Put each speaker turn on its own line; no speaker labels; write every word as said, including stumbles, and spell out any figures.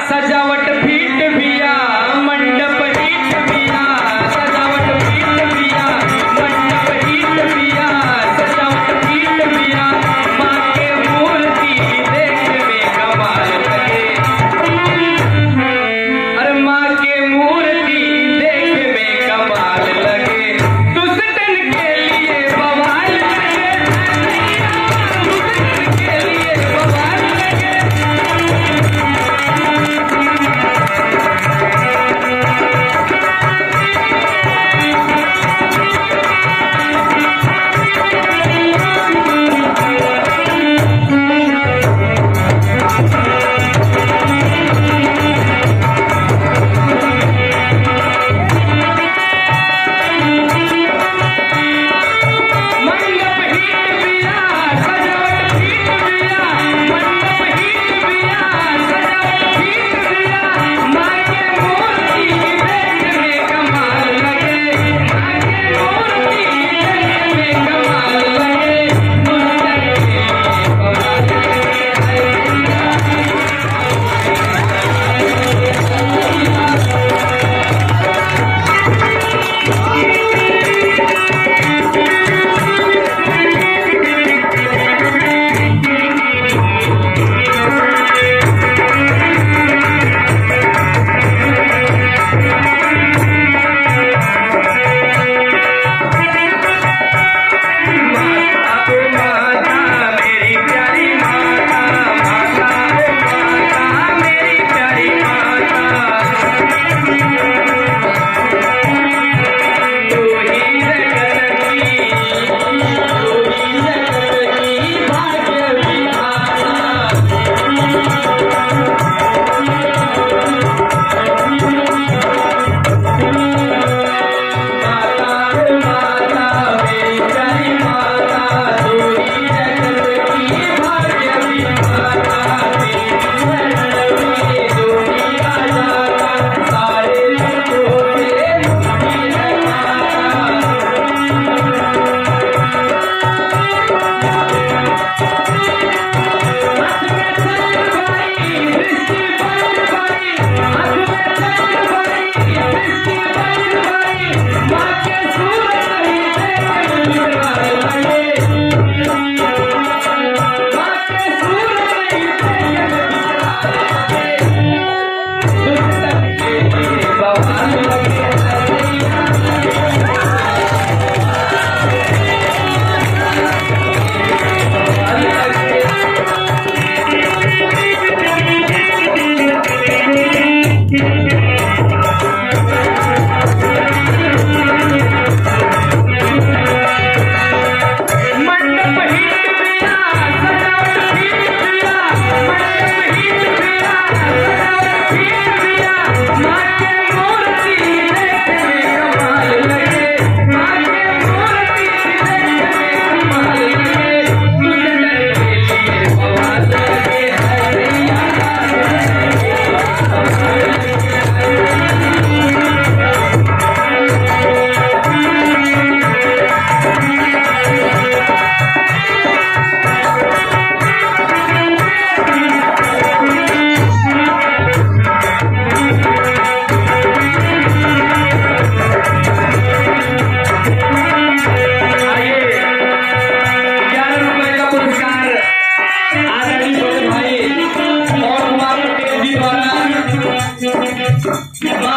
सजावट फीट भिया मंडप हीट भिया सजावट फीट भिया मंडप हीट भिया सजावट फीट भिया माँ के मूर्ति देख में कमाल लगे। अरे माँ के मूर्ति देख में कमाल लगे। दुष्टन के लिए बवाल लगे दुष्टन के लिए बवाल लगे। मंडप हीट भिया सजावट फीट भिया मंडप हीट भिया सजावट फीट भिया माँ के मूर्ति देख में कमाल लगे। माँ के मूर्ति देख में कमाल लगे। दुष्टन के लिए बवाल माता ओ माता मेरी प्यारी माता माता ओ माता मेरी प्यारी माता तू ही जगत की तू ही जगत की भाग्य विधाता। माता ओ माता मेरी प्यारी माता तू ही जगत की भाग्य विधाता। तेरी शरण में दुनिया जाता सारे लोगों से मुक्ति है माता। हाथ में छत्र भाई दृष्टि बंद भाई हाथ में छत्र भाई दृष्टि बंद भाई माँ के सूरत ही देख में कमाल लगे। माँ के सूरत ही देख में कमाल लगे। दुष्टन के लिए बवाल लगे। बवाल लगे। मंडप हीट भिया सजावट फीट भिया मंडप हीट भिया सजावट फीट भिया माँ के मूर्ति देख में कमाल लगे। माँ के मूर्ति देख में कमाल लगे। दुष्टन के लिए बवाल लगे। हरिया आइए ग्यारह रुपए का पुरस्कार आदरणीय बड़े भाई और कुमार पटेल जी द्वारा